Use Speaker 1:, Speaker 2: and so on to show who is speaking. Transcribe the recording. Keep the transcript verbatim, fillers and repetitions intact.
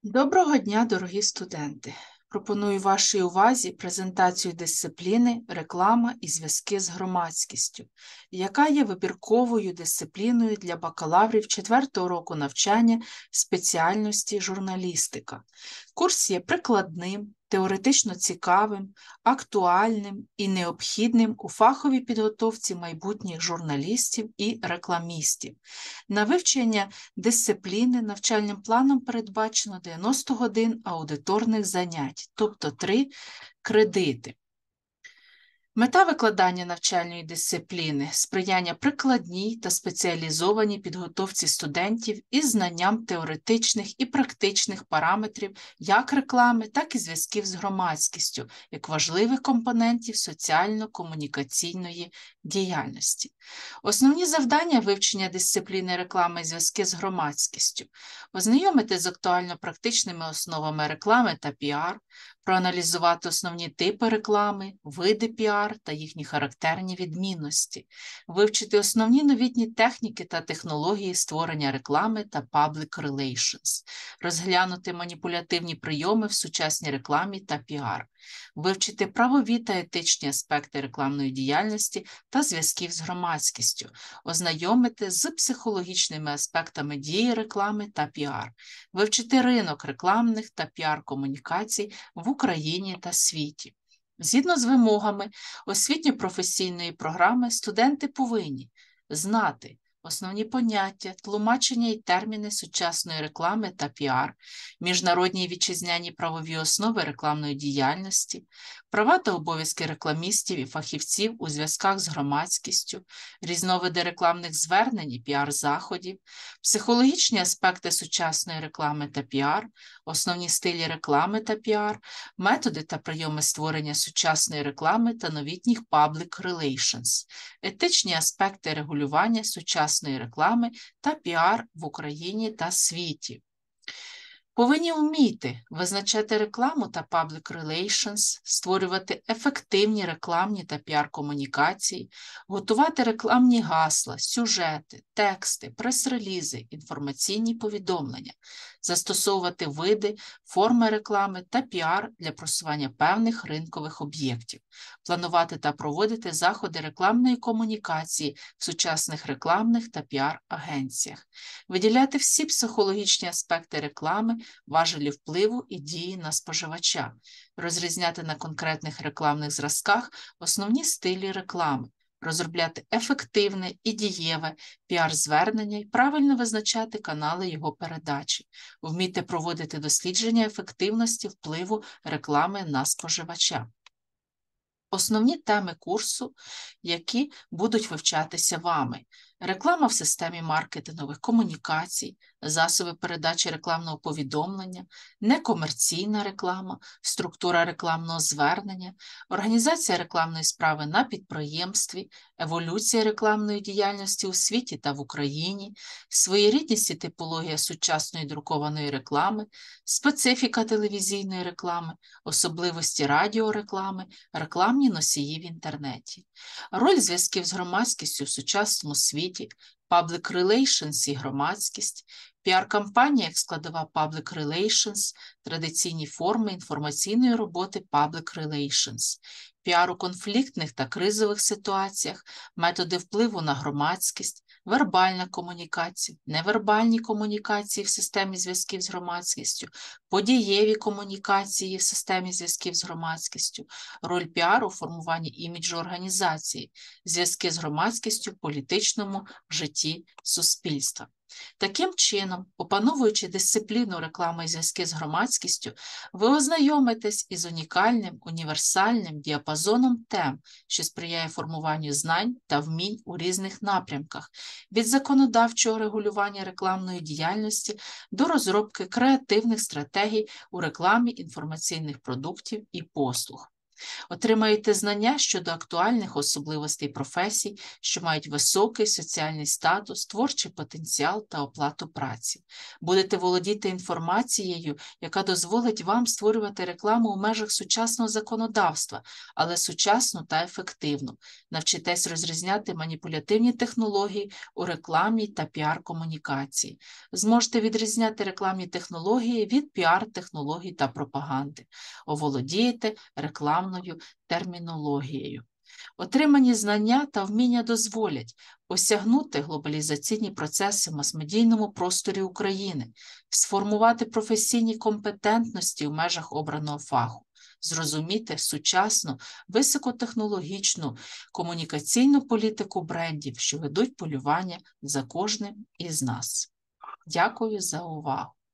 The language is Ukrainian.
Speaker 1: Доброго дня, дорогі студенти! Пропоную вашій увазі презентацію дисципліни «Реклама і зв'язки з громадськістю», яка є вибірковою дисципліною для бакалаврів четвертого року навчання спеціальності журналістика. Курс є прикладним, теоретично цікавим, актуальним і необхідним у фаховій підготовці майбутніх журналістів і рекламістів. На вивчення дисципліни навчальним планом передбачено дев'яносто годин аудиторних занять, тобто три кредити. Мета викладання навчальної дисципліни – сприяння прикладній та спеціалізованій підготовці студентів із знанням теоретичних і практичних параметрів як реклами, так і зв'язків з громадськістю, як важливих компонентів соціально-комунікаційної діяльності. Основні завдання вивчення дисципліни реклами і зв'язки з громадськістю – ознайомити з актуально-практичними основами реклами та піар, проаналізувати основні типи реклами, види піар та їхні характерні відмінності, вивчити основні новітні техніки та технології створення реклами та public relations, розглянути маніпулятивні прийоми в сучасній рекламі та піар, вивчити правові та етичні аспекти рекламної діяльності та зв'язків з громадськістю, ознайомити з психологічними аспектами дії реклами та піар, вивчити ринок рекламних та піар-комунікацій в Україні та світі. Згідно з вимогами освітньо-професійної програми, студенти повинні знати основні поняття, тлумачення і терміни сучасної реклами та піар, міжнародні і вітчизняні правові основи рекламної діяльності, права та обов'язки рекламістів і фахівців у зв'язках з громадськістю, різновиди рекламних звернень і піар-заходів, психологічні аспекти сучасної реклами та піар, основні стилі реклами та піар, методи та прийоми створення сучасної реклами та новітніх public relations, етичні аспекти регулювання сучасної реклами та піар в Україні та світі. Повинні вміти визначати рекламу та public relations, створювати ефективні рекламні та піар-комунікації, готувати рекламні гасла, сюжети, тексти, прес-релізи, інформаційні повідомлення, застосовувати види, форми реклами та піар для просування певних ринкових об'єктів, планувати та проводити заходи рекламної комунікації в сучасних рекламних та піар-агенціях, виділяти всі психологічні аспекти реклами, важелі впливу і дії на споживача, розрізняти на конкретних рекламних зразках основні стилі реклами, розробляти ефективне і дієве піар-звернення і правильно визначати канали його передачі, вміти проводити дослідження ефективності впливу реклами на споживача. Основні теми курсу, які будуть вивчатися вами. Реклама в системі маркетингових комунікацій, засоби передачі рекламного повідомлення, некомерційна реклама, структура рекламного звернення, організація рекламної справи на підприємстві, еволюція рекламної діяльності у світі та в Україні, своєрідність і типологія сучасної друкованої реклами, специфіка телевізійної реклами, особливості радіореклами, рекламні носії в інтернеті, роль зв'язків з громадськістю в сучасному світі, public relations і громадськість, піар-кампанія як складова public relations, традиційні форми інформаційної роботи public relations, піар у конфліктних та кризових ситуаціях, методи впливу на громадськість, вербальна комунікація, невербальні комунікації в системі зв'язків з громадськістю, подієві комунікації в системі зв'язків з громадськістю, роль піару у формуванні іміджу організації, зв'язки з громадськістю в політичному житті суспільства. Таким чином, опановуючи дисципліну реклами і зв'язки з громадськістю, ви ознайомитесь із унікальним, універсальним діапазоном тем, що сприяє формуванню знань та вмінь у різних напрямках, від законодавчого регулювання рекламної діяльності до розробки креативних стратегій у рекламі інформаційних продуктів і послуг. Отримаєте знання щодо актуальних особливостей професій, що мають високий соціальний статус, творчий потенціал та оплату праці. Будете володіти інформацією, яка дозволить вам створювати рекламу у межах сучасного законодавства, але сучасну та ефективну. Навчитесь розрізняти маніпулятивні технології у рекламній та піар-комунікації. Зможете відрізняти рекламні технології від піар-технологій та пропаганди. Оволодієте рекламною термінологією. Отримані знання та вміння дозволять осягнути глобалізаційні процеси в мас-медійному просторі України, сформувати професійні компетентності в межах обраного фаху, зрозуміти сучасну, високотехнологічну комунікаційну політику брендів, що ведуть полювання за кожним із нас. Дякую за увагу.